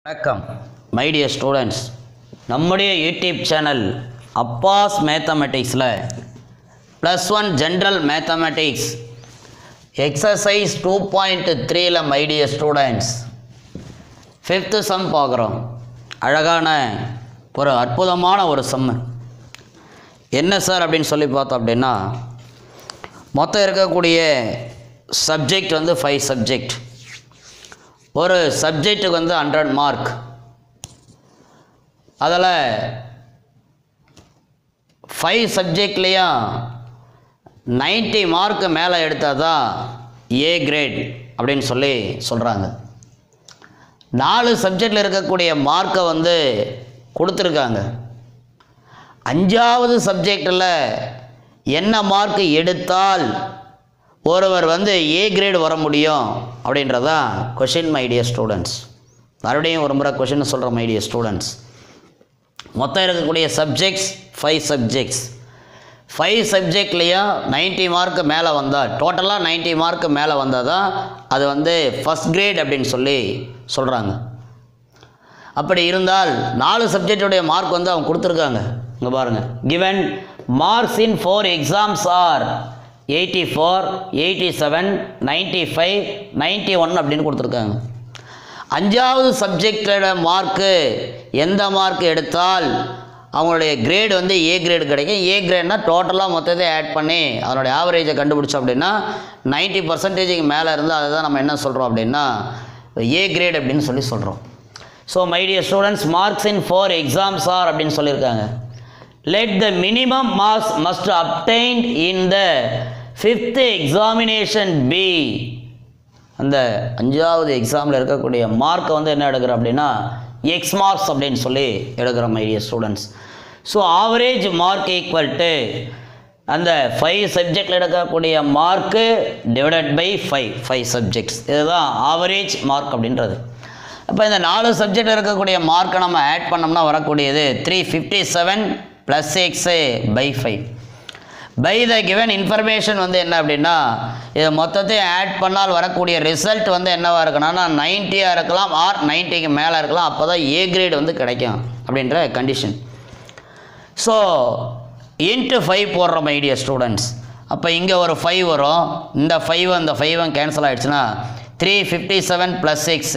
வணக்கம் my dear students, நம்முடைய YouTube channel Abbas மேத்தமெட்டிக்ஸில் +1 ஜென்ரல் மேத்தமெட்டிக்ஸ் எக்ஸசைஸ் 2.3ல் my dear students 5th sum பார்க்குறோம். அழகான ஒரு அற்புதமான ஒரு சம்மு. என்ன சார் அப்படின்னு சொல்லி பார்த்தோம் அப்படின்னா, மொத்தம் இருக்கக்கூடிய சப்ஜெக்ட் 5 சப்ஜெக்ட். ஒரு சப்ஜெக்ட்டுக்கு 100 மார்க். அதில் 5 சப்ஜெக்ட்லேயும் 90 மார்க்கு மேலே எடுத்தால் தான் ஏ கிரேட் அப்படின்னு சொல்லி சொல்கிறாங்க. 4 சப்ஜெக்டில் இருக்கக்கூடிய மார்க்கை கொடுத்துருக்காங்க. 5வது சப்ஜெக்டில் என்ன மார்க் எடுத்தால் ஒருவர் ஏ கிரேடு வர முடியும் அப்படின்றதான் கொஷின் மை டியர் ஸ்டூடெண்ட்ஸ். மறுபடியும் ஒரு முறை கொஷின் சொல்கிறேன் மை டியர் ஸ்டூடெண்ட்ஸ். மொத்தம் இருக்கக்கூடிய சப்ஜெக்ட்ஸ் 5 சப்ஜெக்ட்ஸ். 5 சப்ஜெக்ட்லேயும் 90 மார்க்கு மேலே வந்தால், டோட்டலாக 90 மார்க்கு மேலே வந்தால் தான் அது ஃபஸ்ட் கிரேட் அப்படின்னு சொல்லி சொல்கிறாங்க. அப்படி இருந்தால் 4 சப்ஜெக்டுடைய மார்க் அவங்க கொடுத்துருக்காங்க. இங்கே பாருங்கள், given marks in 4 exams are 84, 87, 95, 91 அப்படின்னு கொடுத்துருக்காங்க. 5வது சப்ஜெக்டோட மார்க்கு எந்த மார்க் எடுத்தால் அவங்களுடைய கிரேடு ஏ கிரேடு கிடைக்கும். ஏ கிரேட்னா டோட்டலாக மொத்தத்தை ஆட் பண்ணி அதனுடைய ஆவரேஜை கண்டுபிடிச்சோம் அப்படின்னா 90% மேலே இருந்தால் அதை தான் நம்ம என்ன சொல்கிறோம் அப்படின்னா ஏ கிரேட் அப்படின்னு சொல்லி சொல்கிறோம். So my dear students, marks in 4 exams are அப்படின்னு சொல்லியிருக்காங்க. Let the minimum marks must obtained in the 5th examination be. அந்த 5வது எக்ஸாமில் இருக்கக்கூடிய மார்க்கை என்ன எடுக்கிறோம் அப்படின்னா எக்ஸ் மார்க்ஸ் அப்படின்னு சொல்லி எடுக்கிறோம் my dear students. So average mark equal to அந்த 5 சப்ஜெக்டில் எடுக்கக்கூடிய மார்க்கு டிவைடட் பை 5 சப்ஜெக்ட்ஸ். இதுதான் ஆவரேஜ் மார்க் அப்படின்றது. அப்போ இந்த 4 சப்ஜெக்டில் இருக்கக்கூடிய மார்க்கை நம்ம ஆட் பண்ணோம்னா வரக்கூடியது 357 + x / 5. By the given information என்ன அப்படின்னா, இதை மொத்தத்தையும் ஆட் பண்ணால் வரக்கூடிய ரிசல்ட் என்னவாக இருக்குன்னா 90 இருக்கலாம் ஆர் 90க்கு மேலே இருக்கலாம். அப்போ தான் ஏ கிரேட் கிடைக்கும் அப்படின்ற கண்டிஷன். ஸோ இன்ட்டு 5 போடுறோம் மை டியர் ஸ்டூடெண்ட்ஸ். அப்போ இங்கே ஒரு 5 வரும். இந்த 5 அந்த 5 கேன்சல் ஆகிடுச்சுன்னா 357 + x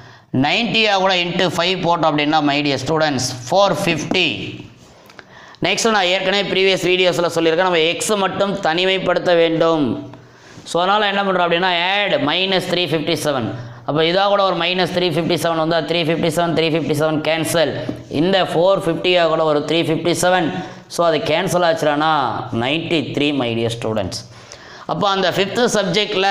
90 கூட இன்ட்டு 5 போட்டோம் அப்படின்னா மை டியர் ஸ்டூடெண்ட்ஸ் 450. நெக்ஸ்ட் நான் ஏற்கனவே ப்ரீவியஸ் வீடியோஸில் சொல்லியிருக்கேன், நம்ம எக்ஸை மட்டும் தனிமைப்படுத்த வேண்டும். ஸோ அதனால் என்ன பண்ணுறோம் அப்படின்னா ஆட் -357. அப்போ இதாக கூட ஒரு -357 வந்தால் 357 கேன்சல். இந்த 450 கூட ஒரு 357. ஸோ அது கேன்சல் ஆச்சுன்னா 93 மை டியர் ஸ்டூடெண்ட்ஸ். அப்போ அந்த 5th சப்ஜெக்டில்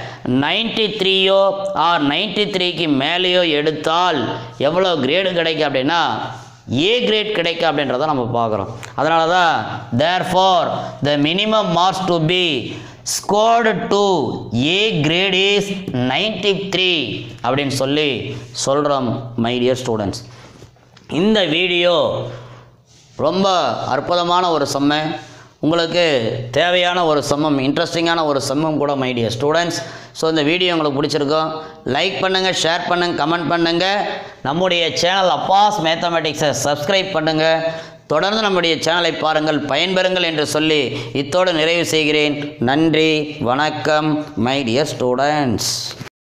93யோ ஆர் 93க்கு மேலேயோ எடுத்தால் எவ்வளோ கிரேடு கிடைக்கும் அப்படின்னா ஏ கிரேட் கிடைக்கும் அப்படின்றத நம்ம பார்க்குறோம். அதனால தான் therefore the minimum marks to be scored to A grade is 93 அப்படின்னு சொல்லி சொல்கிறோம் மை டியர் ஸ்டூடெண்ட்ஸ். இந்த வீடியோ ரொம்ப அற்புதமான ஒரு சம்மு, உங்களுக்கு தேவையான ஒரு சம்மம், இன்ட்ரெஸ்டிங்கான ஒரு சம்மம் கூட மை டியர் ஸ்டூடெண்ட்ஸ். ஸோ இந்த வீடியோ உங்களுக்கு பிடிச்சிருக்கோம், லைக் பண்ணுங்கள், ஷேர் பண்ணுங்கள், கமெண்ட் பண்ணுங்கள். நம்முடைய சேனல் அப்பாஸ் மேத்தமெட்டிக்ஸை சப்ஸ்கிரைப் பண்ணுங்கள். தொடர்ந்து நம்முடைய சேனலை பாருங்கள், பயன்பெறுங்கள் என்று சொல்லி இத்தோடு நிறைவு செய்கிறேன். நன்றி, வணக்கம் மை டியர் ஸ்டூடெண்ட்ஸ்.